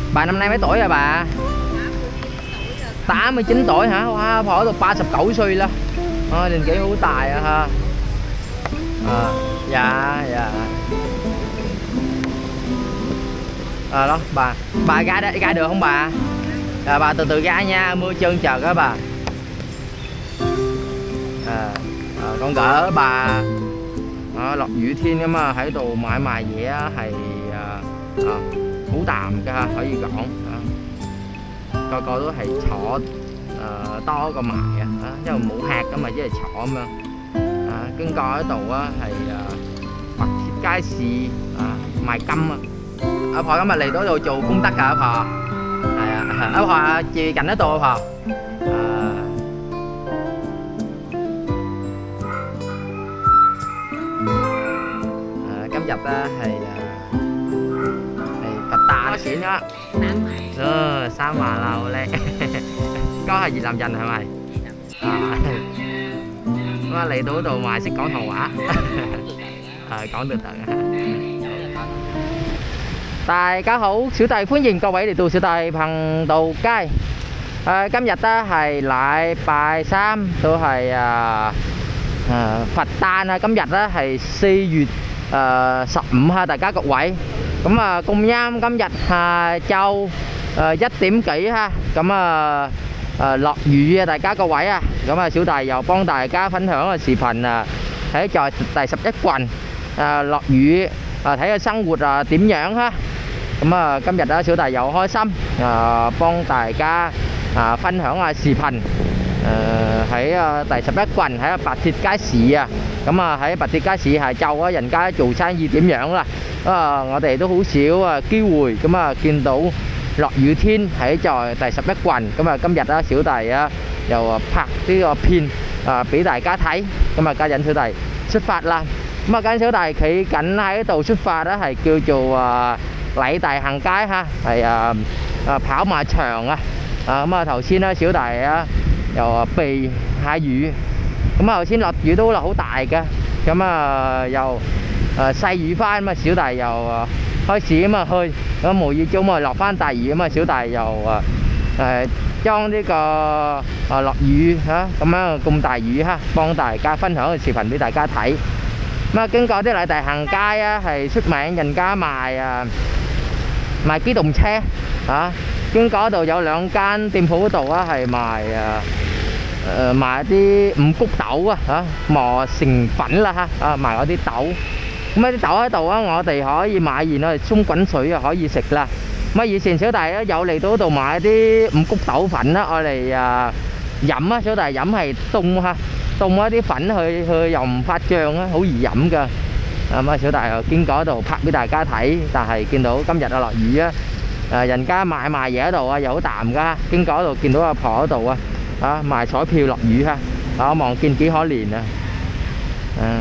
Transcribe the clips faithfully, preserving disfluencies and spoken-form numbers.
Bà năm nay mấy tuổi rồi bà? tám mươi chín tuổi hả? Wow, phỏ được ba sập cẩu suy là à, liền kỹ hữu tài à, ha. À, dạ dạ. À, đó bà bà ra đây ra được không bà? À, bà từ từ ra nha, mưa chân chờ các bà. À, à, con gỡ bà à, lọc雨天咁啊喺度買賣嘢啊係啊啊好淡㗎可以講啊，個個都係坐誒多過賣啊，因為冇客㗎嘛，只係坐咁樣啊。經過呢度啊係啊白鐵街市啊賣金啊。阿婆今日嚟到度做功德㗎，阿婆係啊，阿婆住近呢度阿婆啊。今日咧係係佛誕選咗，嗯三萬啦，好叻，哥係越南人係咪？啊，咁啊嚟到度賣識講唐話，係講到得啊！大家好，小弟歡迎各位嚟到小弟頻道街。誒，今日咧係禮拜三，都係啊誒佛誕啊！今日咧係四月。誒十五哈，大家各位，咁啊咁啱今日下晝誒一點幾哈，咁啊誒落雨啊，大家各位啊，咁啊小弟又幫大家分享個視頻啊，喺在第十一郡啊落雨啊，睇下生活啊點樣哈，咁啊今日啊小弟又開心啊幫大家啊分享下視頻。誒喺啊第十一郡喺白鐵街市啊，咁啊喺白鐵街市係就啊人家做生意點樣啦？啊我哋都好少啊機會咁啊見到落雨天喺在第十一郡，咁啊今日啊小弟啊又啊拍呢個片啊俾大家睇，咁啊家陣小弟出發啦，咁啊家陣小弟企緊喺度出發咧係叫做啊禮大行街嚇，係啊啊跑馬場啊，啊咁啊頭先咧小弟啊。又避下雨，咁啊頭先落雨都落好大嘅，咁啊又誒細雨翻，咁啊小弟又誒開始咁啊去，咁無意中啊落翻大雨，咁啊小弟又誒誒將呢個啊落雨嚇咁樣咁大雨嚇，幫大家分享個視頻俾大家睇。咁啊經過啲禮大行街啊，係出名人家賣啊賣機動車嚇。經過嗰度有兩間店鋪嗰度啊，係賣啊誒賣啲五穀豆啊嚇，磨成粉啦嚇啊賣嗰啲豆，咁啊啲豆喺度啊，我哋可以買完啊沖滾水啊可以食啦。咁啊以前小弟咧有嚟到嗰度買啲五穀豆粉啦，我哋啊飲啊，小弟飲係凍嚇，凍嗰啲粉去去又唔發脹啊，好易飲㗎。咁啊小弟又經過嗰度拍俾大家睇，但係見到今日啊落雨啊。誒人家買賣嘢喺度啊，又好淡噶。經過嗰度見到阿婆嗰度啊，啊賣彩票落雨哈，啊望見幾可憐啊。嗯，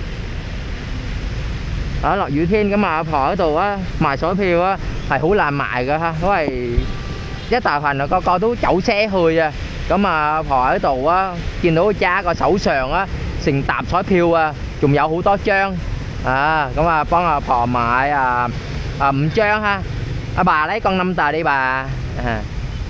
啊落雨天咁啊，阿婆喺度啊賣彩票啊，係好難賣噶哈，因為一大群啊個個都走車去啊。咁啊阿婆喺度啊，見到揸個手上啊，成沓彩票啊，仲有好多張啊，咁啊幫阿婆買啊啊五張ha. À, bà lấy con năm tờ đi bà à.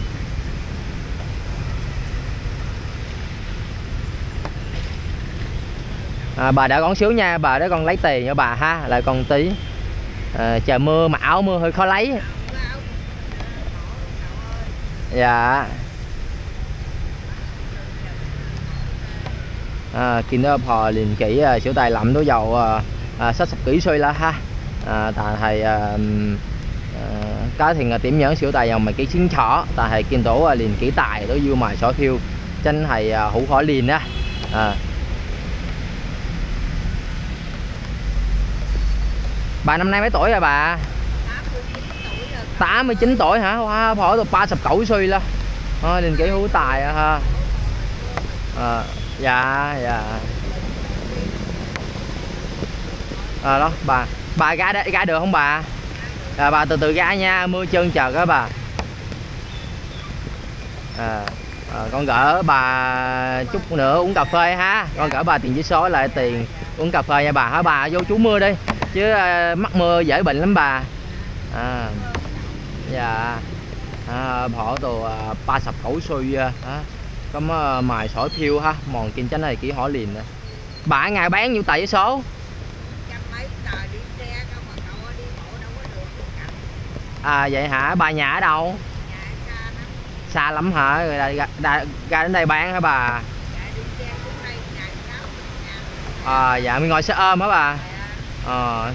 À, bà đợi con xíu nha, bà để con lấy tiền cho bà ha, lại con tí à, trời mưa mà áo mưa hơi khó lấy. Dạ à,見到阿婆年紀啊，小弟諗都有啊啊七十幾歲啦哈啊，但係啊家庭係點樣，小弟又唔係幾清楚，但係見到啊年紀大都要賣彩票，真係啊好可憐啊！啊，bà năm nay mấy tuổi rồi bà? tám mươi chín tuổi hả? Wow, phỏ được ba sập cẩu suy啦, à,年紀好大啊ha. À, dạ dạ. À, đó bà bà ra đây ra được không bà? À, bà từ từ ra nha, mưa chân chờ các bà. À, à, con gỡ bà chút nữa uống cà phê ha, con gỡ bà tiền giấy số lại tiền uống cà phê nha bà hả. Bà vô trú mưa đi chứ à, mắc mưa dễ bệnh lắm bà. À, dạ à, bỏ đồ à, ba十九歲啊嚇，咁啊賣彩票哈，望見真係幾可憐啊！bà ngày bán nhiêu tỷ số? À vậy hả? Bà nhà ở đâu? Xa lắm hả? Rồi ra, ra, ra đến đây bán hả bà? À dạ mình ngồi xe ôm hả bà? Ờ.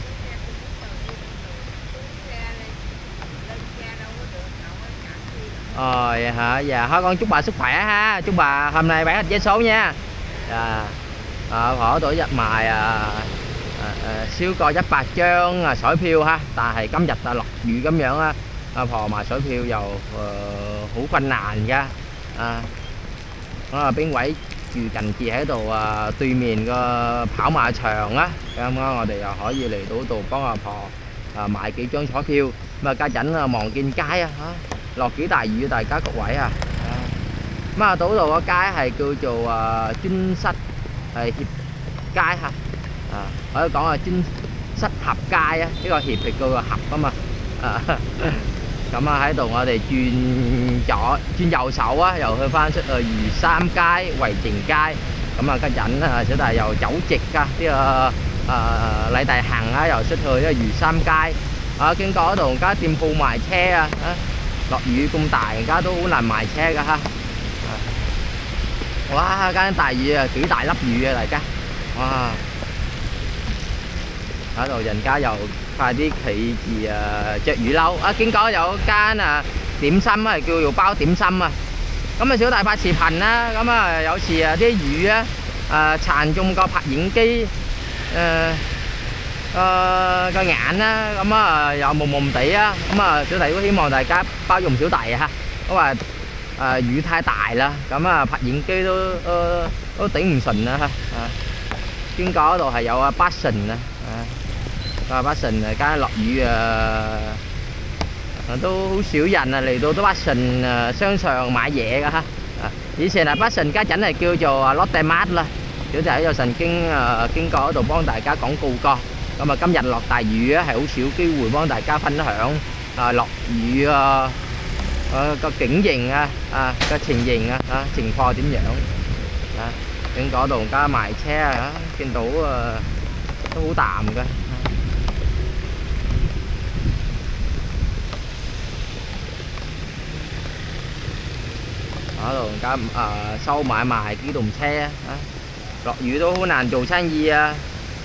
Ờ vậy hả? Dạ thôi con chúc bà sức khỏe ha, chúc bà hôm nay bán được vé số nha. Dạ. À, họ tuổi giặt mài à, à, à, siêu coi giáp bạc trơn à, sỏi phiêu ha, ta係今日啊落雨咁樣啊，阿婆賣水票又誒好困難㗎啊，咁啊邊位住近住喺度啊對面個跑馬場啊，咁啊我哋又可以嚟到度幫阿婆啊買幾張彩票，咁啊家陣啊望見街啊嚇落幾大雨，大家各位啊，咁啊島度個街係叫做啊專室係協街嚇，啊可以講係專室合街啊，呢個協係叫做合啊嘛，啊咁啊喺度我哋轉左轉右手啊，又去翻出去漁三街、維靜街，咁啊家陣啊小弟又走直㗎，呢個啊禮大行啊，又出去呢個漁三街，啊經過嗰度間店鋪賣車啊，落雨咁大，而家都好難賣車㗎嚇。哇！間大雨啊，幾大粒雨啊，大家！哇！喺度人家又快啲企住啊，着雨褸啊！經過有間啊點心係叫做包點心啊。咁啊，小弟拍視頻啦，咁啊有時啊啲雨啊誒殘中個拍影機誒誒個眼啦，咁啊又蒙蒙地啊，咁啊小弟都希望大家包容小弟啊嚇，因為啊雨太大啦，咁啊拍影機都都都頂唔順啦嚇。啊，經過嗰度係有啊巴神啊，啊巴神啊，梗係落雨啊，都好少人啊嚟到都巴神啊商場買嘢㗎嚇。啊，以前係巴神家陣係叫做啊 Lotte Mart 啦，小弟喺度曾經啊經過嗰度幫大家廣告過。咁啊今日落大雨啊，係好少機會幫大家分享啊落雨啊。誒個景形啊，啊個情形啊，啊情況點樣啊？經嗰度加賣車啊，見到啊都好淡㗎。嗰度加啊收買賣機動車啊，落雨都好難做生意啊。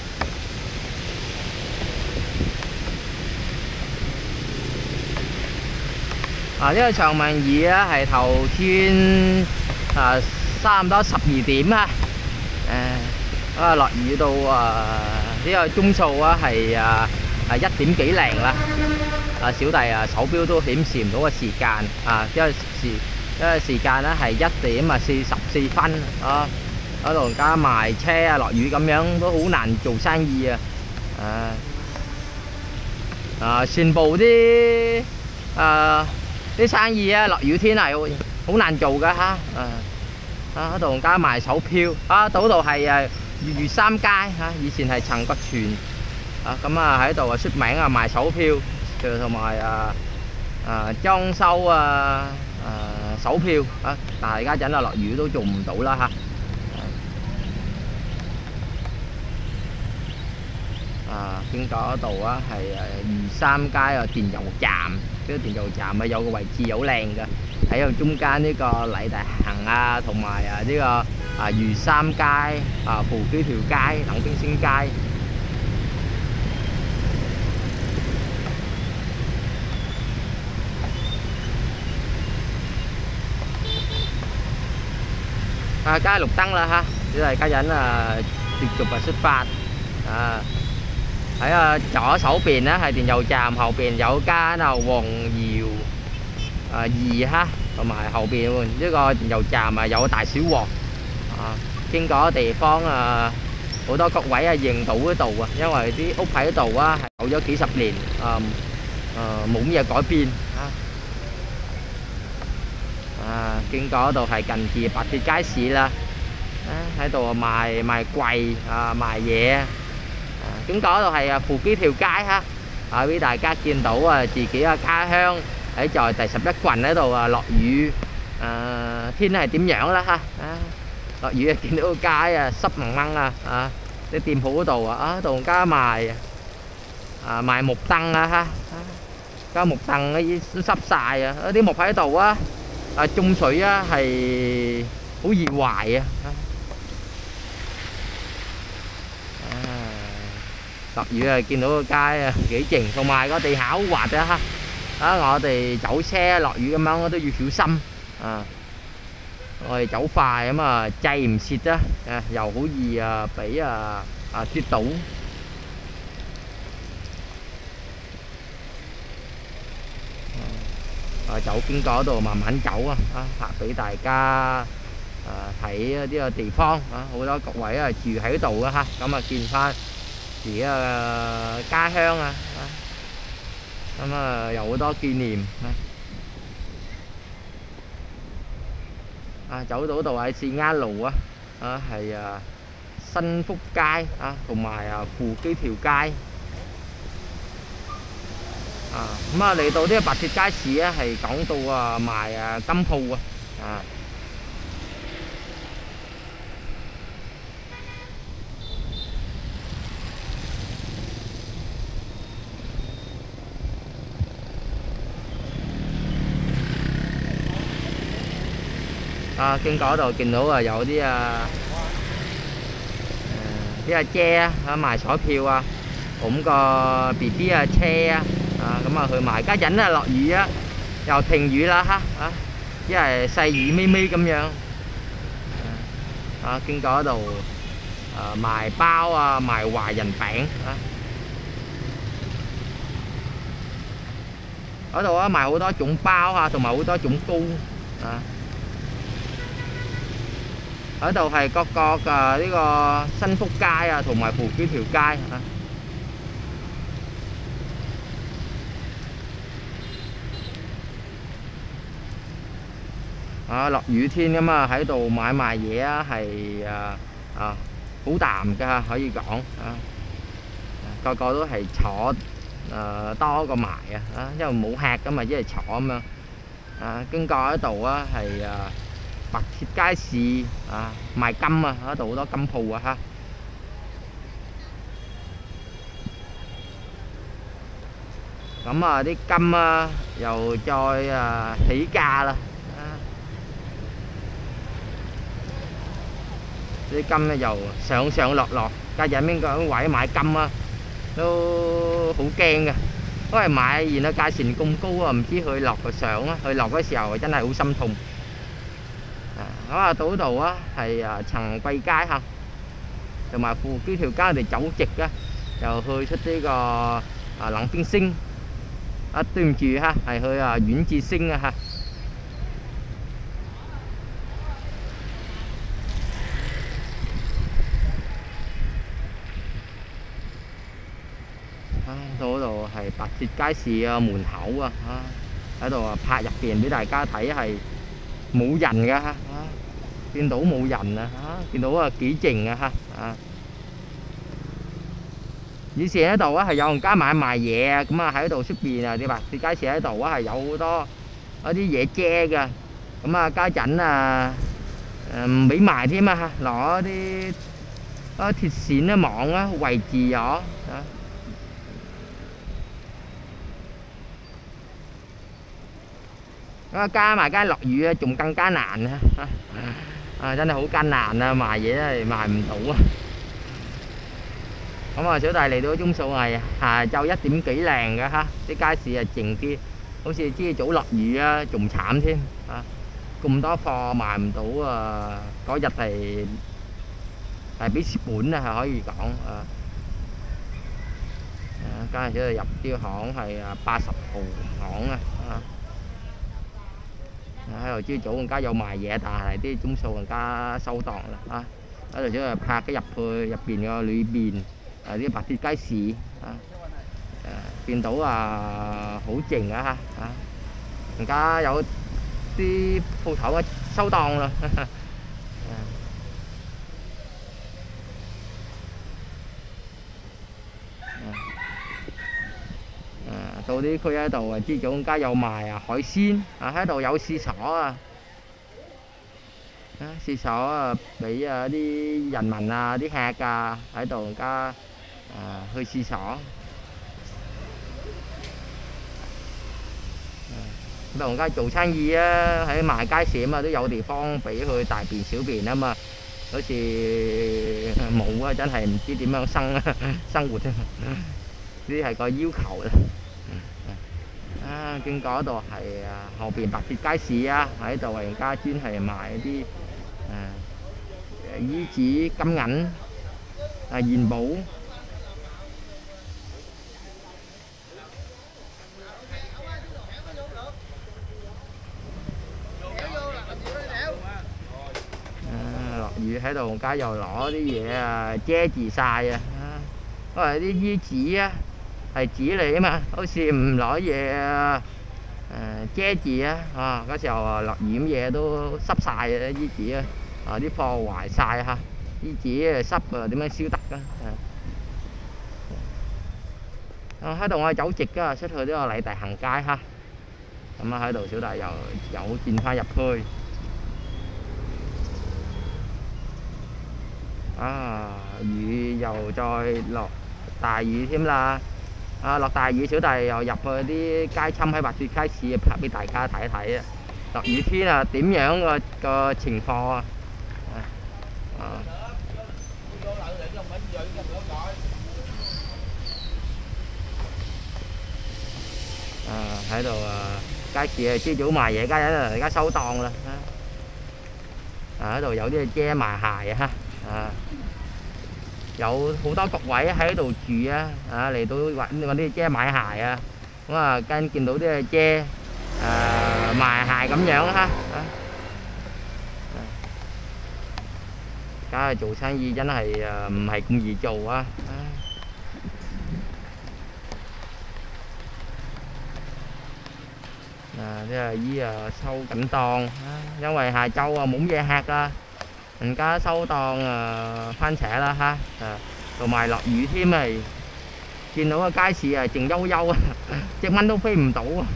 啊！呢個長命二啊，係頭先啊，差唔多十二點啊，誒啊落雨到啊，呢個鐘數啊係啊啊一點幾零啦，啊小弟啊手錶都顯示唔到個時間啊，因為時因為時間咧係一點啊四十四分啊，喺度加賣車啊，落雨咁樣都好難做生意啊，啊啊全部啲啊〜啲生意啊，落雨天係好難做㗎嚇，啊啊喺度加賣手票啊，嗰度係誒御三街嚇，以前係陳國全啊，咁啊喺度啊出名啊賣手票，同埋啊啊裝修啊啊手票啊，但係家陣啊落雨都做唔到啦嚇。啊，經過嗰度啊，係誒御三街啊電油站，呢個電油站啊有個位置好靚嘅，喺度中間呢個禮大行啊，同埋啊呢個啊御三街啊蒲機條街、冷冰星街。啊，加綠燈啦嚇，只係家陣啊接續啊出發啊。喺啊左手邊咧係電油站，後邊有間啊黃瑤啊二哈，同埋後邊呢個電油站啊有大小王啊，經過地方啊好多各位啊認到嗰度啊，因為啲屋喺度啊係有咗幾十年啊啊冇咩改變啊啊，經過嗰度係近住白鐵街市啦，啊喺度賣賣櫃啊賣嘢。經過嗰度係啊扶機條街哈，啊俾大家見到啊自己嘅家鄉喺在第十一郡喺度啊落雨，誒天係點樣啦嚇？啊落雨啊，見到個街啊濕濛濛啊，啊啲店鋪嗰度啊，啊度家賣啊賣木凳啊嚇，家木凳嗰啲都濕晒啊，啲木喺度啊，啊中水啊係好易壞啊。落雨啊，見到個街啊幾靜，同埋個地下好滑啊嚇！啊，我哋走車落雨咁樣都要小心啊！我哋走快咁啊，制唔切啊，啊又好易啊俾啊啊跌倒。啊，走經過嗰度慢慢走啊，啊拍俾大家啊睇一啲個地方啊，好多各位啊住喺度啊嚇，咁啊見翻自己嘅家鄉啊，咁啊有好多紀念啊，走到度喺士啱路啊，啊係啊新福街啊，同埋啊扶基條街啊，咁啊嚟到呢個白鐵街市咧，係講到啊賣啊金鋪啊，啊。啊，經過嗰度見到啊有啲啊啲阿姐啊賣彩票啊，咁個 B B 啊車啊，啊咁啊去賣。家陣啊落雨啊，又停雨啦嚇，啊，一係細雨咪咪咁樣。啊，經過嗰度啊賣包啊，賣華人餅啊，嗰度啊賣好多種包啊，同埋好多種糕啊。喺度係各個嘅呢個新福街啊，同埋扶基條街啊。啊，落雨天咁啊，喺度買賣嘢啊，係啊啊好淡㗎，可以講啊。個個都係坐誒多過賣啊，啊，因為冇客㗎嘛，只係坐咁樣。啊，經過嗰度啊，係啊。白鐵街市啊，賣金啊，嗰度好多金鋪啊嚇。咁啊，啲金啊又再啊起價啦。啊，啲金咧又上上落落，家陣邊個位買金啊，都好驚嘅，因為買完啊價錢咁高啊，唔知佢落個上啊，佢落嗰時候真係好心痛。咁啊，到度啊係啊陳貴街嚇，同埋扶基條街我哋走直啊，又去出呢個啊冷冰星啊，對唔住嚇，係去啊遠志星啊嚇。啊，到度係白鐵街市啊門口啊，啊喺度啊拍入邊俾大家睇係冇人㗎嚇。見到冇人啊，啊見到啊幾靜啊嚇啊！以前喺度啊係有人家買賣嘢啊，咁啊喺度出邊啊啲白鐵街市喺度啊係有好多嗰啲嘢遮㗎，咁啊家陣啊誒唔俾賣添啊，攞啲嗰鐵線啊網啊圍住咗啊。咁加埋加落雨啊，仲更加難啊！啊，真係好艱難啊，賣嘢真係賣唔到啊！咁啊，小弟嚟到鐘數係下晝一點幾零嘅嚇，啲街市啊靜啲，好似朝早落雨啊，仲慘添啊！咁多貨賣唔到啊，嗰日係係俾蝕本啊，係可以講啊！啊，今日小弟入啲行係啊八十號行啊啊！喺度朝早更加有賣嘢，但係啲鐘數更加收檔啦啊！喺度小弟拍咗入去入邊個裏邊啊啲白鐵街市啊，誒見到啊好靜啊嚇啊！而家有啲鋪頭啊收檔啦。 到啲區喺度啊，啲總街有賣啊海鮮啊，喺度有廁所啊，啊廁所啊俾啊啲人民啊啲客啊喺度而家啊去廁所。咁同街做生意啊，喺賣街市啊嘛，都有地方俾佢大便小便啊嘛。好似冇啊，真係唔知點樣生生活啊！呢啲係個要求啦。啊，經過嗰度係啊，後邊白鐵街市啊，喺度而家專係賣一啲誒衣紙、金銀、啊元寶。雨喺度，家又攞啲嘢啊遮住晒啊！因為啲衣紙啊係紙嚟啊嘛，好似唔攞嘢啊誒遮住啊！啊嗰時候啊落雨嘢都濕晒啊衣紙啊，啊啲貨壞晒嚇，衣紙濕啊點樣燒得啊？啊喺度我係走直㗎，出去呢個禮大行街嚇，咁啊喺度小弟又又轉翻入區。啊！雨又再落大雨添啦！啊，落大雨，小弟又入去啲街侵喺白雪街市拍俾大家睇一睇啊！落雨天啊，點樣個個情況啊？啊！啊喺度啊，街市啊，朝早賣嘢，家陣而家收檔啦！啊喺度有啲遮埋鞋啊！啊，有好多局位喺度住啊！啊嚟到揾揾啲遮買鞋啊，咁啊跟見到啲遮誒賣鞋咁樣哈，啊，梗係做生意真係誒唔係咁易做啊！啊，啲阿姨啊收緊檔啊，因為下晝啊冇嘢客啊。人家收檔啊翻扯啦嚇，啊同埋落雨添啊，見到個街市啊靜悠悠啊，隻蚊都飛唔到啊！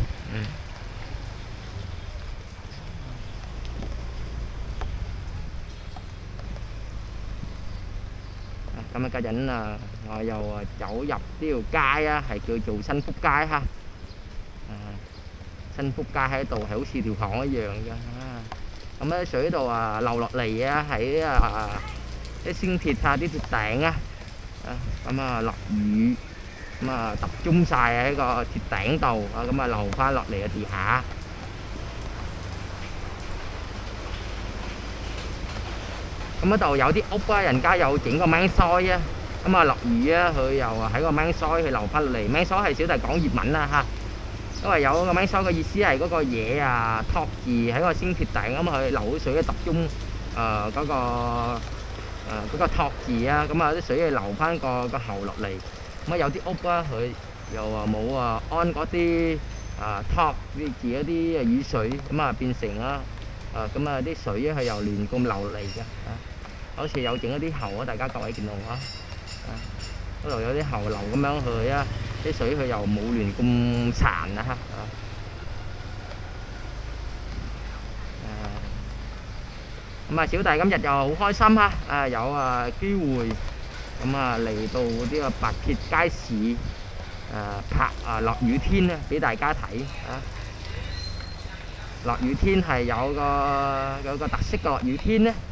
咁啊家陣啊，我又啊走入呢條街啊，係叫做新福街嚇，啊新福街喺度係好似條巷一樣嘅。咁喺水度啊流落嚟啊，喺啊啲星鐵啊啲鐵頂啊，啊咁啊落雨，咁啊集中晒喺個鐵頂度啊，咁啊流翻落嚟嘅地下。咁嗰度有啲屋啊，人家有整個掹腮啊，咁啊落雨啊，佢又喺個掹腮佢流翻落嚟，掹腮係小弟講粵文啦嚇。因為有個掹腮嘅意思係嗰個嘢啊托住喺個星鐵頂，咁佢流水嘅集中誒嗰個誒嗰個托住啊，咁啊啲水係流翻個個喉落嚟。咁啊有啲屋啊，佢又話冇啊安嗰啲啊托啲住一啲雨水，咁啊變成啊誒咁啊啲水係又亂咁流嚟嘅啊，好似有整一啲喉啊，大家各位見到啊。嗰度有啲喉流咁樣去啊，啲水佢又冇亂咁殘啊嚇。咁啊，小弟今日又好開心啊！啊有啊機會咁啊嚟到呢個白鐵街市啊拍啊落雨天啊，俾大家睇啊！落雨天係有個有個特色嘅落雨天咧。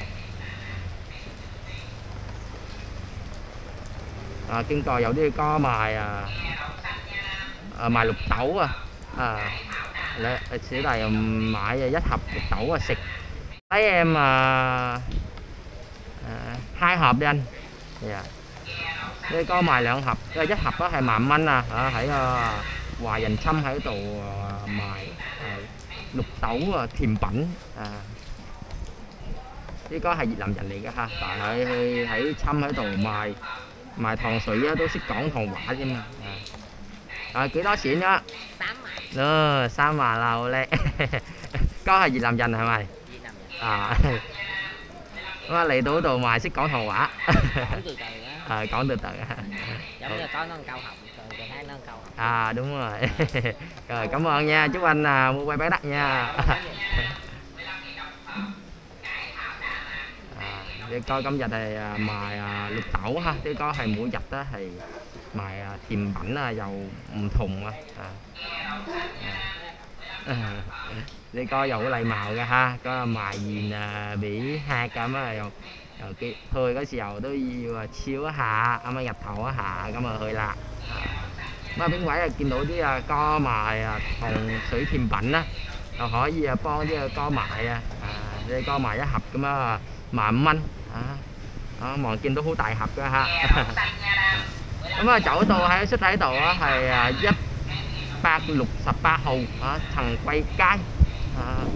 啊，經過有啲家賣啊，啊賣綠豆啊，啊咧小弟又買啊一盒綠豆啊食，lấy em à, à, hai hộp đi anh. Yeah. Đây có mài兩盒，因為一盒都係萬蚊啊！啊喺啊華人侵喺度賣誒綠豆啊甜品啊，呢個係越南人嚟嘅嚇，但係佢喺侵喺度賣賣糖水啊，都識講唐話啫嘛。啊幾多錢啊？三萬。哦，三萬啦，好叻。嗰係越南人係咪？越南人。啊。咁啊嚟到度賣識講唐話。講từ từ á。啊講từ từ á。Giống như có nó câu học rồi người ta ăn ngon cầu. À đúng rồi. Rồi cảm ơn nha, chúc anh à, mua quay bán đắt nha. À, để coi cắm dạch này à, mài à, lục tẩu ha, để có hay mũi dạch đó thì mài à, tìm bảnh à, dầu thùng á. À. À. Để có dầu lại màu ra ha, có mài gì à, bị hai cam á rồi cái hơi có dầu tới chiếu hạ ama nhập thầu hạ cái mà hơi lạ. Mà bên ngoài là見到啲啊歌埋啊同水甜品啦，又可以啊幫啲歌埋啊，啊你歌埋一盒咁啊萬五蚊啊，啊望見到好大盒㗎嚇。咁啊走到喺出喺度啊係啊一百六十八號啊陳貴街啊，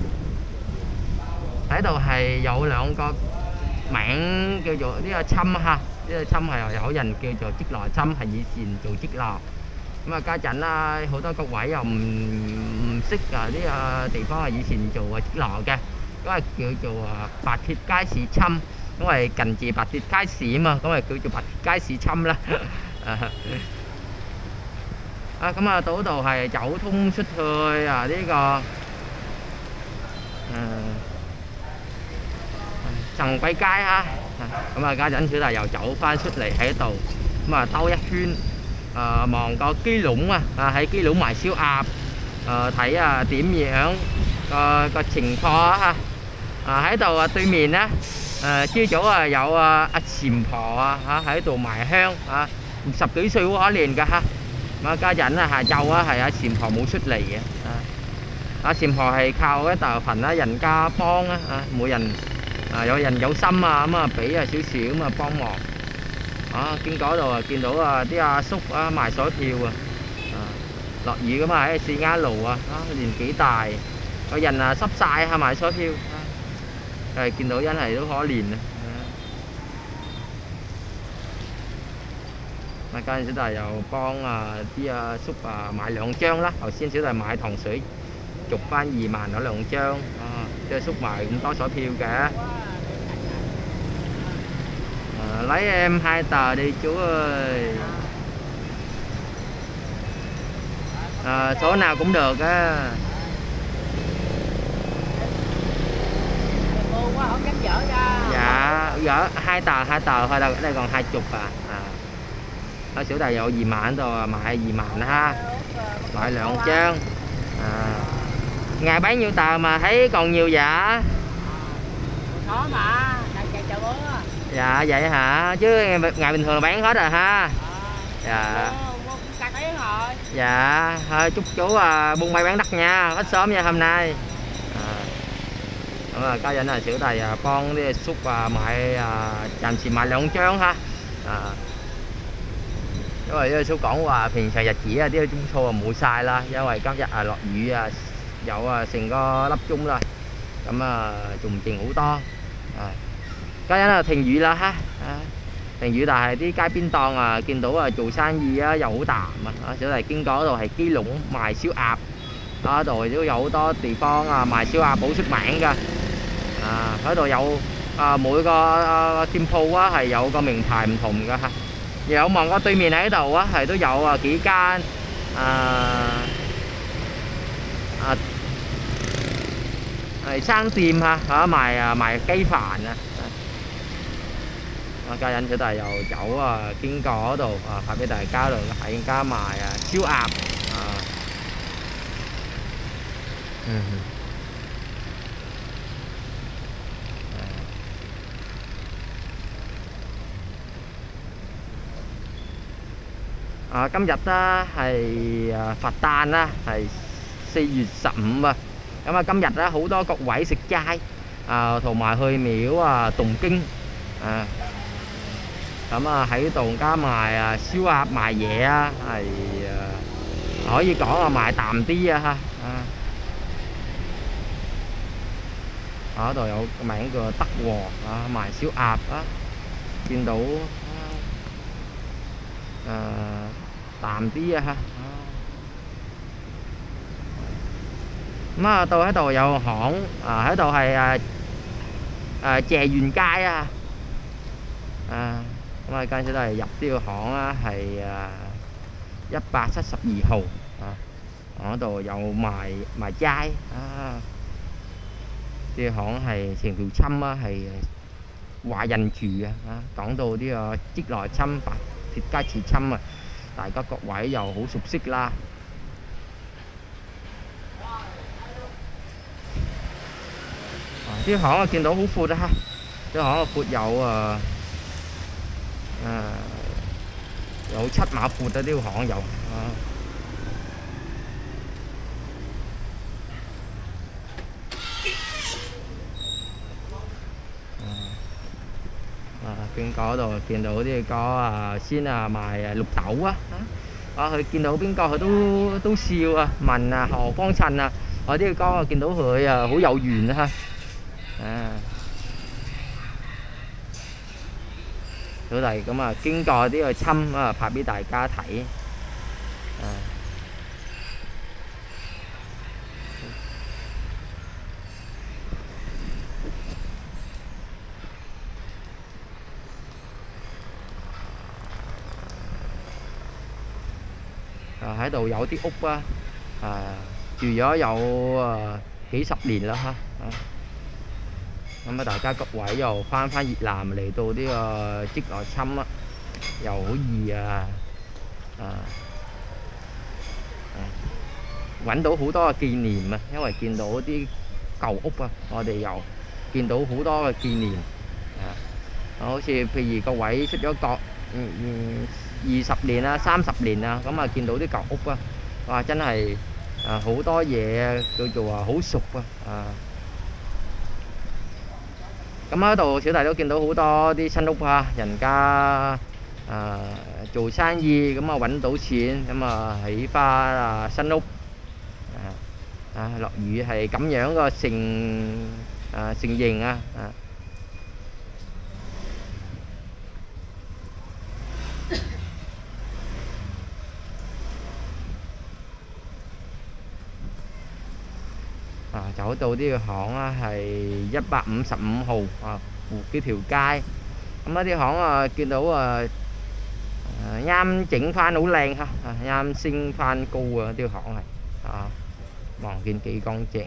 喺度係有兩個名叫做呢個侵嚇。呢個侵係有人叫做積羅侵，係以前做積羅。咁啊家陣啦，好多各位又唔唔識啊呢個地方係以前做啊積羅嘅，咁啊叫做啊白鐵街市侵，因為近住白鐵街市啊嘛，咁啊叫做白鐵街市侵啦。啊咁啊，嗰度係走通出去啊呢個誒。陳貴街哈，咁啊家陣小弟又走翻出嚟喺度，咁啊兜一圈，啊望個基隆啊，啊喺基隆賣燒鴨，誒睇啊點樣個個情況啊，啊喺度啊對面咧，誒朝早啊有啊阿禪婆啊嚇喺度賣香啊，十幾歲好可憐㗎嚇，咁啊家陣啊下晝啊係阿禪婆冇出嚟嘅，啊阿禪婆係靠一大份啦人家幫啊，啊每人。啊有人有心啊咁啊俾啊少少咁啊幫忙啊經嗰度啊見到啊啲阿叔啊賣水票啊啊落雨噶嘛喺四亞路啊啊年紀大個人啊濕晒啊賣水票啊係見到真係都可憐啊啊家陣小弟又幫啊啲阿叔啊買兩張啦，頭先小弟買糖水續翻二萬嗰兩張啊，即係縮埋咁多水票嘅。À, lấy em hai tờ đi chú ơi. À, số nào cũng được á. Dạ, gỡ hai tờ hai tờ thôi đâu, đây còn hai chục à. À. Nó sửa tài dụ gì mà rồi mại gì mà ha. Loại lượng trơn. À. Ngày bán nhiêu tờ mà thấy còn nhiều dạ? Có mà, dạ vậy hả, chứ ngày bình thường là bán hết rồi ha. Dạ dạ thôi chúc chú à, buôn may bán đắt nha, hết sớm nha hôm nay. À, có dẫn là sửa tài con đi xúc và mại à, chạm xì mại lượng trơn ha. À.因為呢個叔講話平常日子啊啲中錯啊冇晒啦，因為今日啊落雨啊有啊成個粒鐘啦，咁啊仲剩好多。啊家陣啊停雨啦哈，啊停雨，但係啲街邊檔啊見到啊做生意啊又好淡啊，小弟經過嗰度係基隆賣燒鴨，嗰度都有好多地方啊賣燒鴨好出名㗎，啊喺度有啊每個啊店鋪啊係有個名牌唔同㗎嚇，有望過對面喺度啊係都有啊幾間啊啊係生店嚇嚇賣啊賣雞飯啊。家陣小弟又走啊，經過嗰度啊，拍俾大家度睇加埋啊燒鴨啊，嗯啊今日咧係啊佛誕啦，係四月十五啊，咁啊今日咧好多各位食齋啊，同埋去廟啊讀經啊。咁啊喺度加埋啊燒鴨賣嘢啊，係啊可以講啊賣淡啲啊嚇啊！嗰度有個名叫德和啊，賣燒鴨啊，見到啊淡啲啊嚇。咁啊到喺度有行啊，喺度係啊啊謝園街啊啊！咁啊間小弟入呢個行啦，係啊一百七十二號啊，嗰度有賣賣齋啊，啲巷係成條侵啊，係華人住嘅啊。講到呢個積來侵、白鐵街前侵啊，大家各位又好熟悉啦。啲巷啊見到好闊啊，啲巷啊闊有啊誒有七碼闊啊，啲巷有啊。啊，經過嗰度見到啲個啊先啊賣啊綠豆啊，啊佢見到邊個佢都都笑啊，問啊何幫襯啊，我啲個啊見到佢啊好有緣啊，啊小弟咁啊經過啲個侵啊拍俾大家睇，啊。啊喺度有啲屋啊，啊住咗有啊幾十年啦嚇，啊咁啊大家各位又翻返越南嚟到呢個積來侵啊，又好易啊，啊揾到好多嘅紀念啊，因為見到啲舊屋啊，我哋又見到好多嘅紀念啊，好似譬如個位出咗國，嗯嗯。二十年啊、三十年啊，咁啊見到啲舊屋啊，哇！真係啊好多嘢叫做啊好熟啊，啊！咁喺度小弟都見到好多啲新屋啊，人家啊做生意咁啊揾到錢，咁啊起翻啊新屋啊啊落雨係咁樣個成啊成形啊啊！啊，走到呢個巷啊，係一百五十五號啊，湖幾條街。咁啊啲巷啊，見到啊啱整翻好靚嚇，啱升翻高啊啲巷係啊，望見幾乾淨。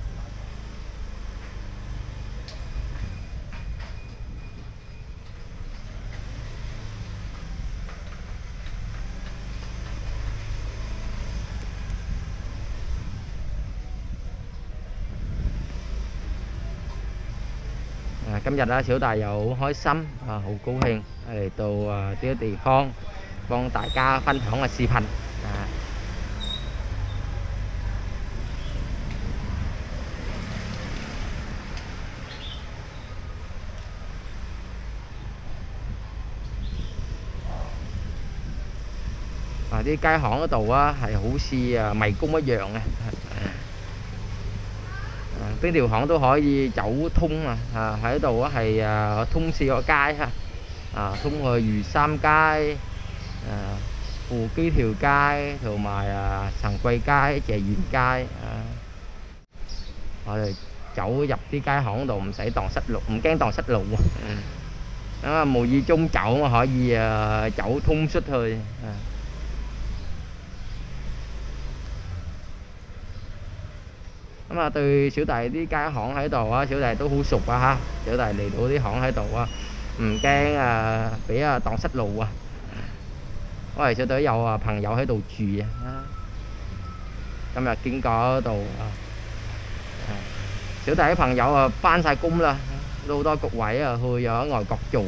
今日啊，小弟又好開心啊，好高興嚟到啊呢個地方幫大家分享嘅視頻啊。啊！啲街巷嗰度啊，係好似啊迷宮一樣嘅。邊條巷都可以走通啊！啊喺度啊係啊通四個街嚇，啊通去漁三街、啊富基條街同埋啊陳貴街、謝園街啊。我哋走入啲街巷度唔使蕩失路，唔驚蕩失路啊！咁啊無意中走啊可以啊走通出去啊。咁啊，對小弟啲街巷喺度啊，小弟都好熟啊嚇。小弟嚟到啲巷喺度啊，唔驚啊俾啊蕩失路啊。因為小弟有啊朋友喺度住啊。今日經過嗰度啊，小弟啲朋友啊翻晒工啦，都好多局位啊去咗外國做。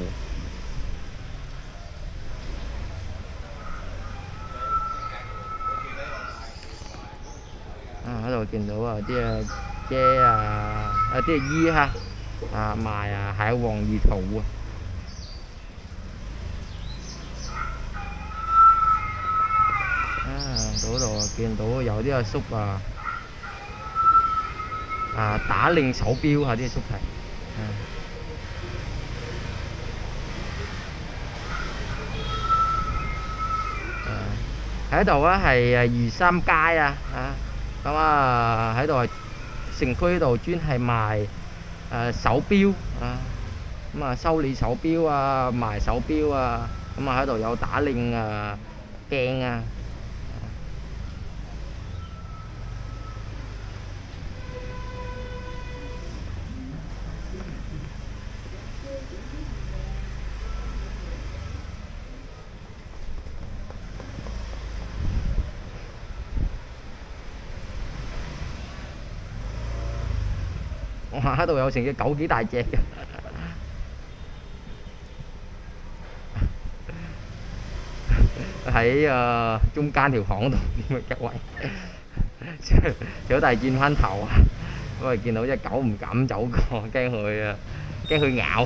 喺度見到啊啲啊姐啊啊啲姨嚇啊賣啊蟹黃魚肚啊，啊嗰度見到有啲阿叔啊啊打令手錶啊啲叔係，喺度啊係啊漁三街啊啊。咁啊喺度城區度專係賣誒手錶啊，咁啊修理手錶啊，賣手錶啊，咁啊喺度有打令啊鏡啊， 哇！喺度有成隻狗幾大隻嘅。喺誒、呃、中間條巷度點嘅一位，小弟轉翻頭啊，因為見到隻狗唔敢走過，驚佢啊，驚佢咬。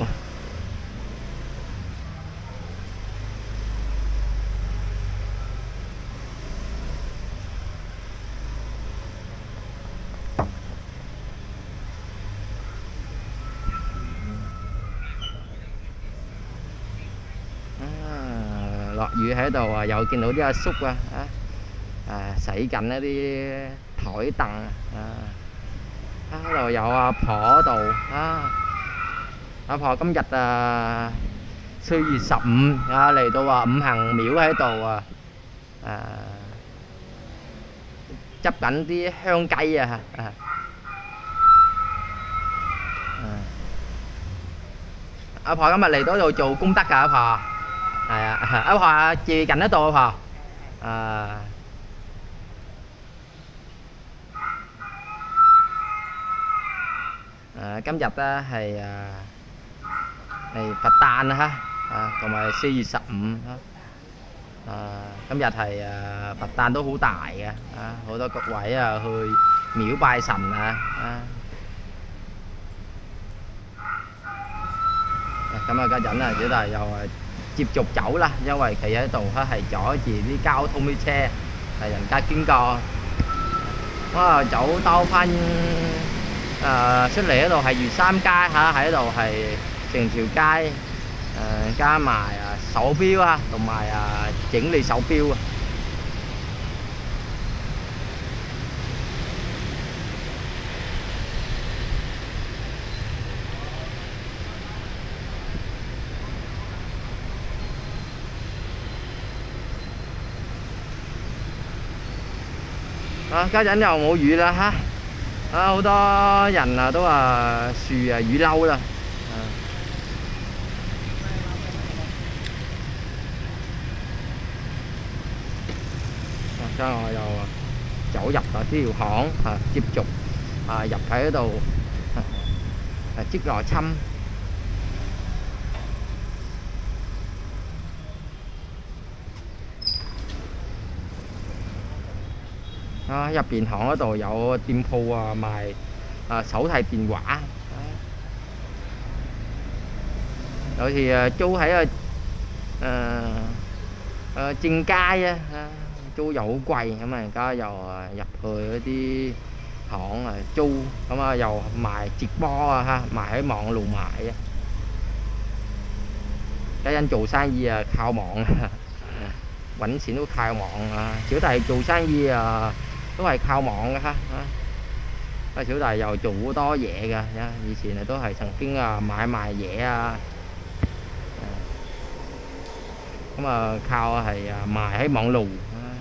落雨喺度啊，又見到啲阿叔啊，啊洗緊一啲台凳啊，喺度有阿婆度啊，阿婆今日啊四月十五啊嚟到啊五行廟喺度啊，誒執緊啲香雞啊，啊阿婆今日嚟到度做功德㗎，阿婆。係啊，阿婆住近得度阿婆，啊，誒今日咧係啊係佛誕啊嚇，啊同埋四月十五啊，啊今日係啊佛誕都好大嘅，啊好多各位啊去廟拜神啊，啊咁啊家陣啊小弟又係。接續走啦，因為企喺度咧係阻住啲交通啲車，係人家經過，哇走兜翻誒出嚟嗰度係粵三街嚇，喺度係成條街誒加埋啊手錶啊，同埋啊整理手錶啊。啊！家陣又冇雨啦嚇，啊好多人啊都話樹啊雨褸啦，啊而家我又走入啊呢條巷啊，接續啊入喺度啊積來侵。啊！入邊行嗰度有店鋪啊賣啊手提電話，有時啊租喺啊誒誒正街啊，租又好貴，咁啊而家又啊入去嗰啲行啊租，咁啊又賣直播啊嚇，賣喺網路賣啊。家陣做生意啊靠網啊，揾錢都靠網啊。小弟做生意啊〜都係靠網嘅嚇，啊小弟又做好多嘢嘅，以前啊都係曾經啊買賣嘢啊，咁啊靠係啊賣喺網路，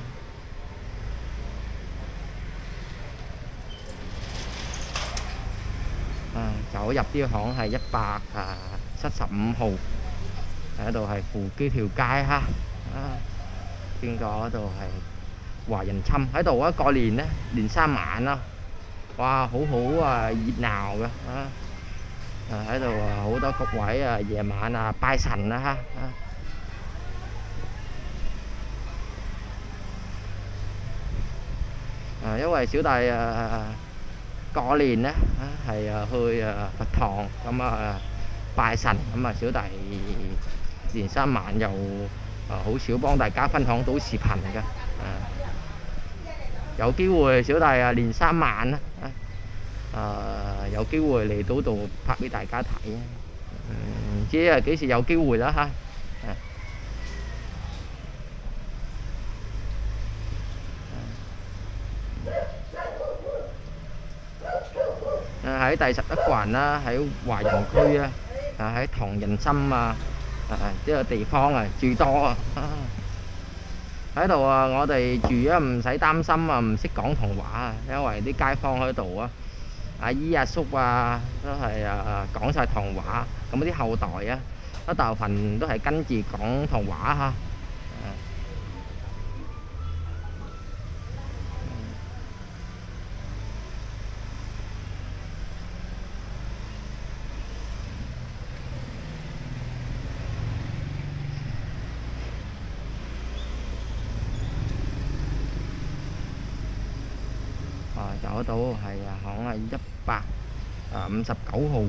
啊走入啲巷係一百啊七十五號，喺度係扶基條街嚇，啊經過嗰度係。華人侵喺度啊！過年咧，年三晚啦，哇，好好啊，熱鬧嘅啊！啊喺度啊，好多各位啊，夜晚啊拜神啊嚇啊！啊，因為小弟啊過年咧啊係啊去啊佛堂咁啊拜神，咁啊小弟年三晚又啊好少幫大家分享到視頻嘅啊。有機會小弟啊連三晚啦，啊有機會嚟到度拍俾大家睇啊，唔知啊幾時有機會啦嚇。喺第十一環啦，喺華人區啊，啊喺唐人心啊，啊呢個地方啊最多啊。喺度啊！我哋住啊，唔使擔心啊，唔識廣東話啊，因為啲街坊喺度啊，阿姨阿叔啊，都係啊講晒唐話，咁啲後代啊，一大部分都係跟住廣東話嚇。 走到係行係一百啊五十九號。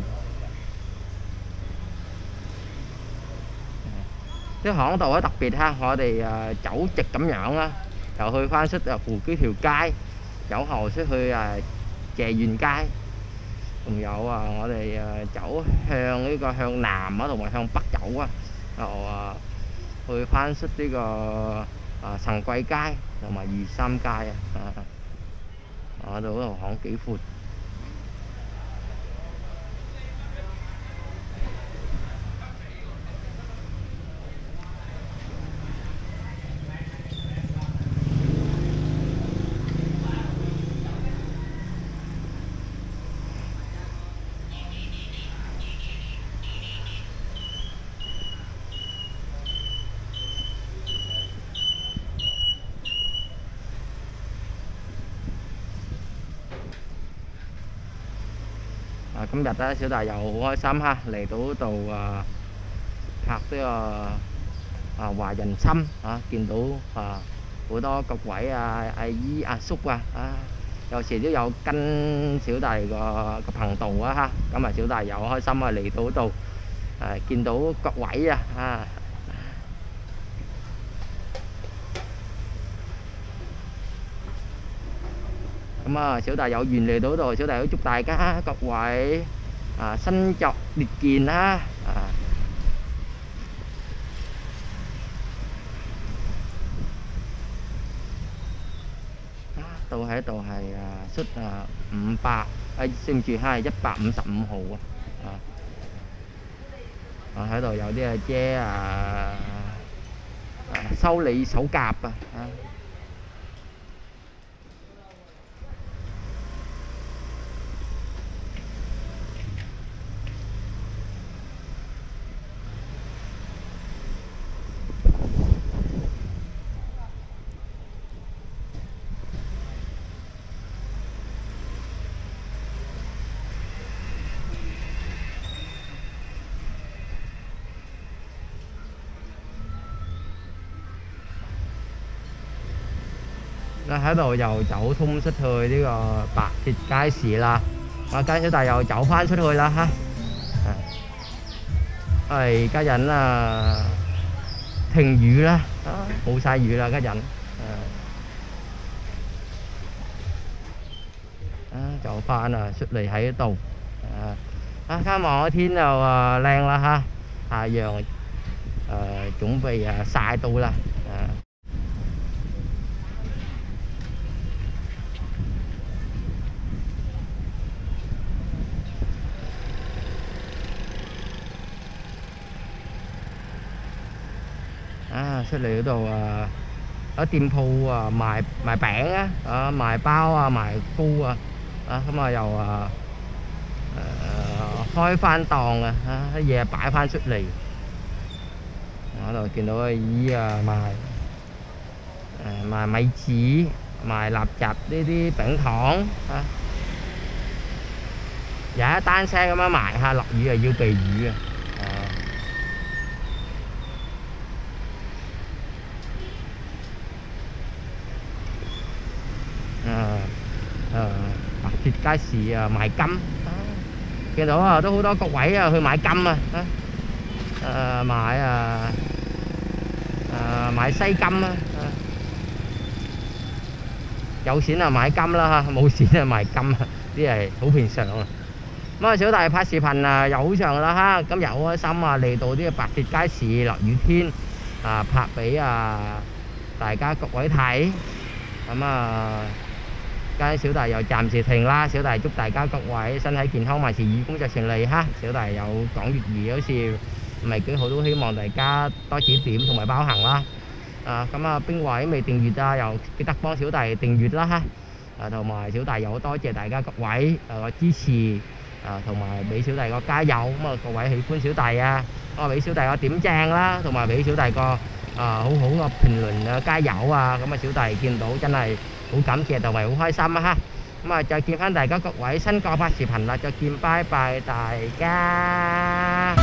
啲巷道咧特別哈，我哋誒走直咁樣啦，又去翻出誒扶基條街，有後出去誒謝園街，仲有啊我哋誒走向呢個向南啊，同埋向北走啊，又啊去翻出呢個啊陳貴街同埋二三街啊，啊度嗰度巷幾闊。啊，今日咧，小弟又好開心哈，嚟到度啊拍呢個啊華人心啊，見到啊好多各位啊阿姨阿叔啊啊，有時都有跟小弟個個頻道啊哈，咁啊小弟又開心啊嚟到度啊見到各位啊啊。咁啊，小弟有緣嚟到度，小弟都祝大家各位啊身壯力健啦啊！度喺度係啊出啊五百啊，對唔住係一百五十五號啊！啊喺度有啲阿姐啊啊修理手甲啊啊！喺度又走通出去呢個白鐵街市啦，啊跟小弟又走翻出去啦哈，係家陣啊停雨啦，冇晒雨啦家陣，啊走翻啊出嚟喺度，啊啊家望個天又啊靚啦哈，太陽誒準備啊曬到啦，啊。啊出嚟嗰度啊，有店鋪啊賣賣餅啊，啊賣包啊賣糕啊，啊咁啊又啊誒開翻檔啊，啊啲嘢擺翻出嚟，我喺度見到阿姨啊賣誒賣米紙、賣臘雜呢啲餅糖啊，有一單聲咁樣賣下，落雨啊要避雨啊。白鐵街市啊賣金，見到啊都好多各位啊去買金啊，誒買啊誒買西金啊，有錢啊買金啦嚇，冇錢啊買金啊，啲係好平常啊。咁啊小弟拍視頻啊又好長啦嚇，今日好開心啊嚟到呢個白鐵街市落雨天啊拍俾啊大家各位睇，咁啊。家小弟又暫時停啦，小弟祝大家各位身體健康，萬事如意，工作順利哈！小弟有講粵語，好似唔係幾好，都希望大家多指點同埋包涵啦。啊，咁啊，邊位未訂閱啊，又記得幫小弟訂閱啦哈！啊，同埋小弟又多謝大家各位誒個支持啊，同埋俾小弟個加油，咁啊各位喜歡小弟啊，咁啊俾小弟個點正啦，同埋俾小弟個啊好好個評論啊加油啊，咁啊小弟見到真係〜好感謝同埋好開心啊哈！咁啊再見翻大家各位新個拍視頻啦，再見，拜拜大家。